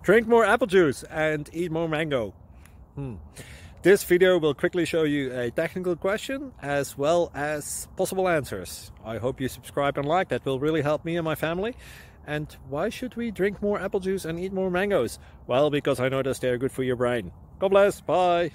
Drink more apple juice and eat more mango. This video will quickly show you a technical question as well as possible answers. I hope you subscribe and like, that will really help me and my family. And why should we drink more apple juice and eat more mangoes? Well, because I noticed they're good for your brain. God bless, bye!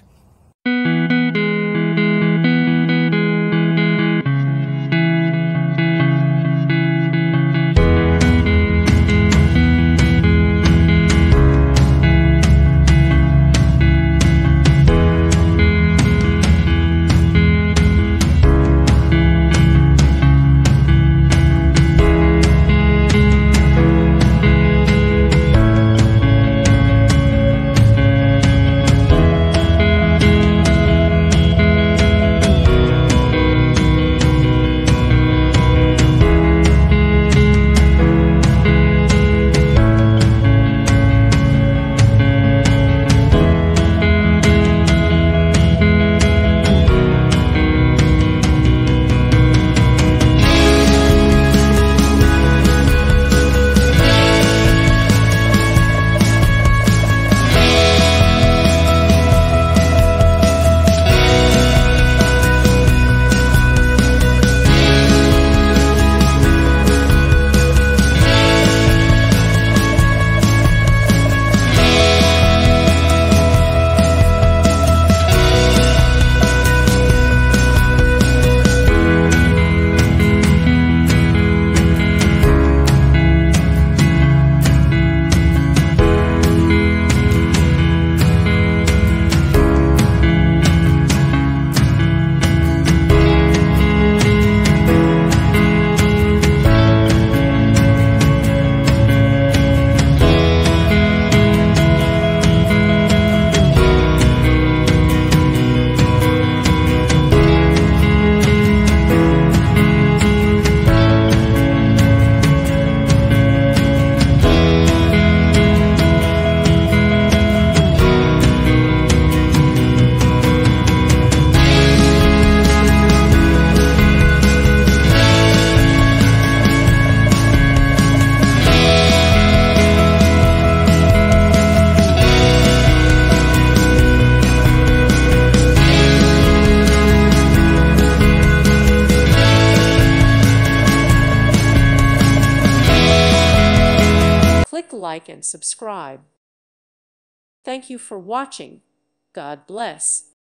Click like and subscribe. Thank you for watching. God bless.